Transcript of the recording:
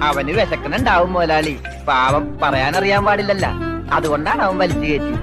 അവന് വിശക്കണുണ്ടാവും മുതലാളി. പാവം പറയാനറിയാൻ പാടില്ലല്ല, അതുകൊണ്ടാണ് അവൻ വലിച്ചു കയറ്റി.